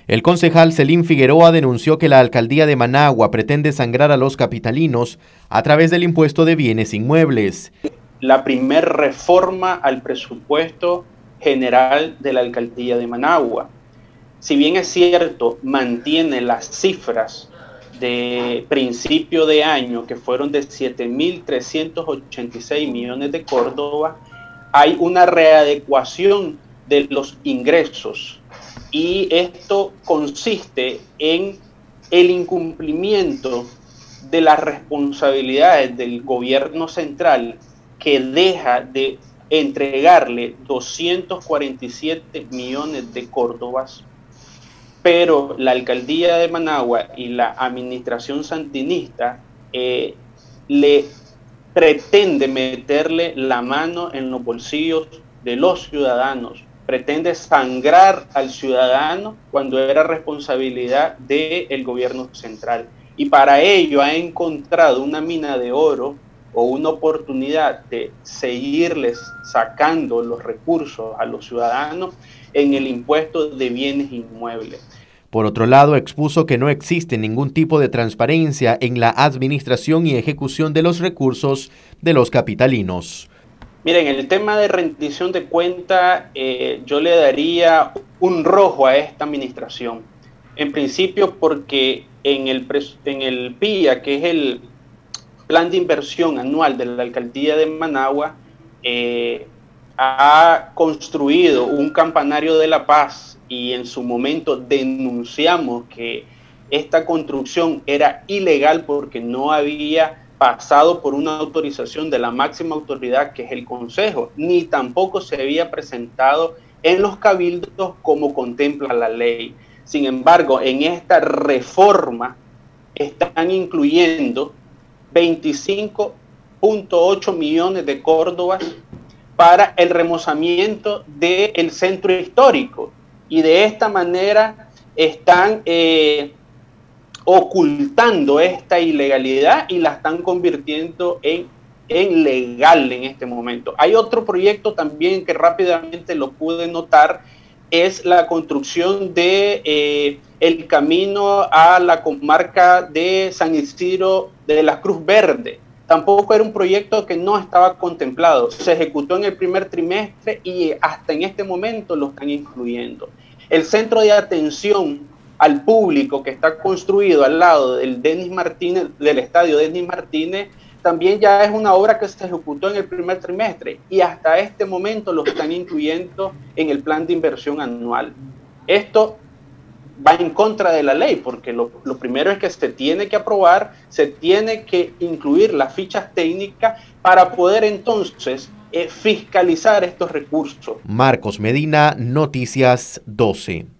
El concejal Celín Figueroa denunció que la alcaldía de Managua pretende sangrar a los capitalinos a través del impuesto de bienes inmuebles. La primera reforma al presupuesto general de la alcaldía de Managua. Si bien es cierto, mantiene las cifras de principio de año que fueron de 7.386 millones de Córdoba, hay una readecuación de los ingresos y esto consiste en el incumplimiento de las responsabilidades del gobierno central, que deja de entregarle 247 millones de córdobas, pero la alcaldía de Managua y la administración sandinista le pretende meterle la mano en los bolsillos de los ciudadanos, pretende sangrar al ciudadano cuando era responsabilidad del gobierno central. Y para ello ha encontrado una mina de oro o una oportunidad de seguirles sacando los recursos a los ciudadanos en el impuesto de bienes inmuebles. Por otro lado, expuso que no existe ningún tipo de transparencia en la administración y ejecución de los recursos de los capitalinos. Miren, el tema de rendición de cuenta, yo le daría un rojo a esta administración. En principio porque en el PIA, que es el Plan de Inversión Anual de la Alcaldía de Managua, ha construido un campanario de la paz y en su momento denunciamos que esta construcción era ilegal porque no había pasado por una autorización de la máxima autoridad, que es el Consejo, ni tampoco se había presentado en los cabildos como contempla la ley. Sin embargo, en esta reforma están incluyendo 25.8 millones de córdobas para el remozamiento del centro histórico, y de esta manera están ocultando esta ilegalidad y la están convirtiendo en legal en este momento. Hay otro proyecto también que rápidamente lo pude notar, es la construcción de el camino a la comarca de San Isidro de la Cruz Verde. Tampoco era un proyecto que no estaba contemplado. Se ejecutó en el primer trimestre y hasta en este momento lo están incluyendo. El centro de atención al público que está construido al lado del Denis Martínez, del estadio Denis Martínez, también ya es una obra que se ejecutó en el primer trimestre y hasta este momento lo están incluyendo en el plan de inversión anual. Esto va en contra de la ley, porque lo primero es que se tiene que aprobar, se tiene que incluir las fichas técnicas para poder entonces fiscalizar estos recursos. Marcos Medina, Noticias 12.